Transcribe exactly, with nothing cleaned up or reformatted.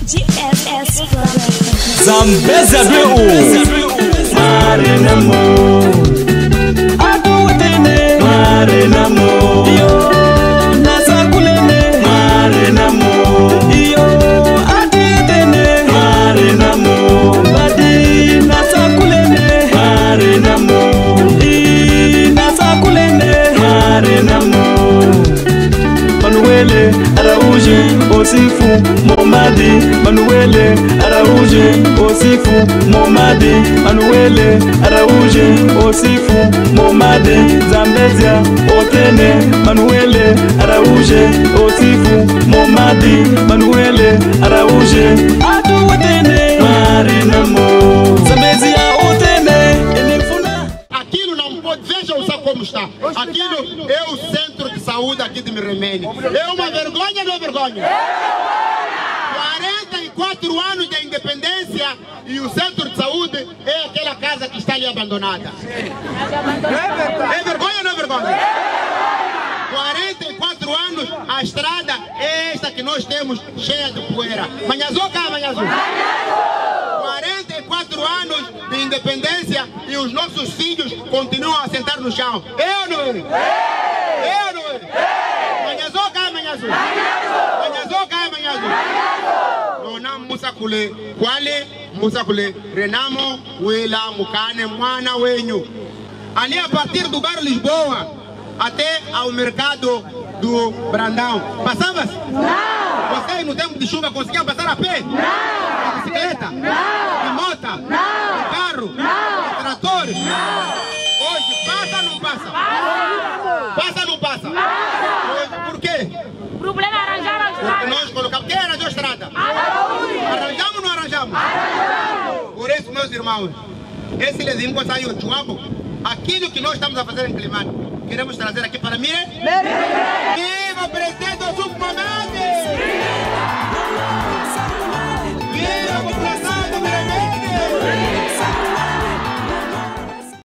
Zambezia Bleu Marenamo Aduwatene Marenamo Yo Nasakulene Marenamo Yo Adetene Marenamo Badi Nasakulene Marenamo I Nasakulene Marenamo Manuele Araújo Osifu Momadi Manuele Araújo Osifu Momadi Manuele Araújo Osifu Momadi Zambezia Otene Manuele Araújo Osifu Momadi Manuele Araújo Aduwatene Marenamo Zambezia Otene Elefuna. Aquilo não pode, veja o como está. Aquilo é o centro de saúde aqui de Miremene. É uma vergonha, não é vergonha? quarenta e quatro anos de independência e o centro de saúde é aquela casa que está ali abandonada. É vergonha ou não é vergonha? quarenta e quatro anos, a estrada é esta que nós temos cheia de poeira. Manhazou cá, manhazou. quarenta e quatro anos de independência e os nossos filhos continuam a sentar no chão. Eu não é? Eu não é? Manhazou cá, manhazou. Manhazou cá, manhazou. Nona Musa Kule, Kwale Musa Kule, Renamo, Wela, Mukane, Mwana, Wenho. Ali a partir do bairro Lisboa até ao mercado do Brandão. Passavas? Não! Vocês no tempo de chuva conseguiam passar a pé? Não! De bicicleta? Não! De moto? Não! De carro? Não! De trator? Não! Hoje passa ou não passa? Passa! Passa ou não passa? Passa! Hoje, por quê? O problema é arranjar a estrada. Porque nós colocamos. Quem arranjou a estrada? Araújo! Arranjamos ou não arranjamos? Arranjamos! Por isso, meus irmãos, esse lezinho saiu de Chuapo, aquilo que nós estamos a fazer em Climane, queremos trazer aqui para mim.